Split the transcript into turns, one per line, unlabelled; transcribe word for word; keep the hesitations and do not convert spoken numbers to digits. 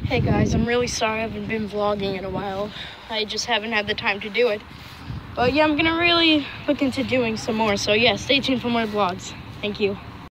Hey guys, I'm really sorry I haven't been vlogging in a while. I just haven't had the time to do it. But yeah, I'm gonna really look into doing some more. So yeah, stay tuned for more vlogs. Thank you.